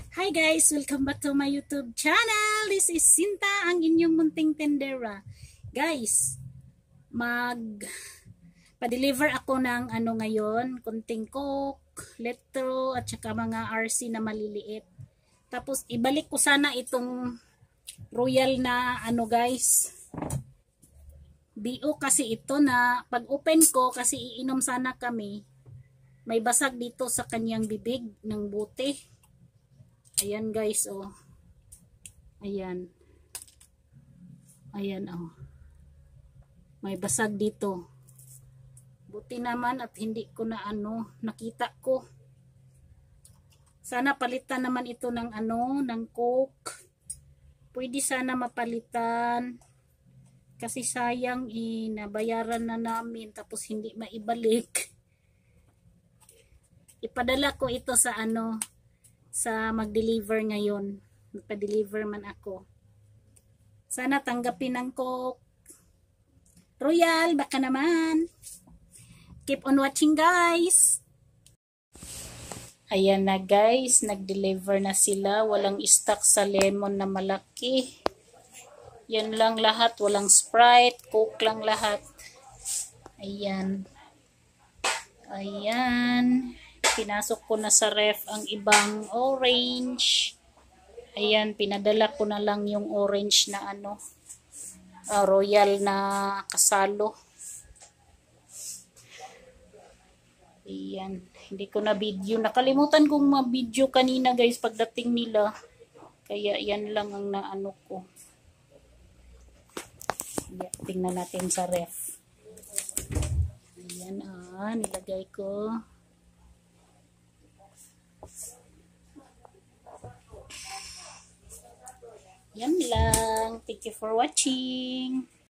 Hi guys! Welcome back to my YouTube channel! This is Sinta, ang inyong munting tendera. Guys, pa-deliver ako ng ngayon, kunting coke, letro, at saka mga RC na maliliit. Tapos ibalik ko sana itong royal na guys. BO kasi ito na pag open ko kasi iinom sana kami. May basag dito sa kanyang bibig ng buti. Ayan guys, oh. Ayan. Ayan, oh. May basag dito. Buti naman at hindi ko na nakita ko. Sana palitan naman ito ng ng coke. Pwede sana mapalitan. Kasi sayang nabayaran na namin tapos hindi maibalik. Ipadala ko ito sa sa mag-deliver ngayon. Magpa-deliver man ako. Sana tanggapin ng Coke. Royal, baka naman. Keep on watching guys. Ayan na guys, nag-deliver na sila. Walang stock sa lemon na malaki. Yan lang lahat, walang Sprite, Coke lang lahat. Ayan. Ayan. Pinasok ko na sa ref ang ibang orange. Ayan, pinadala ko na lang yung orange na royal na kasalo. Ayan, hindi ko na video. Nakalimutan kong ma-video kanina guys pagdating nila. Kaya yan lang ang ko. Ayan, tingnan natin sa ref. Ayan, nilagay ko. Yan lang. Thank you for watching.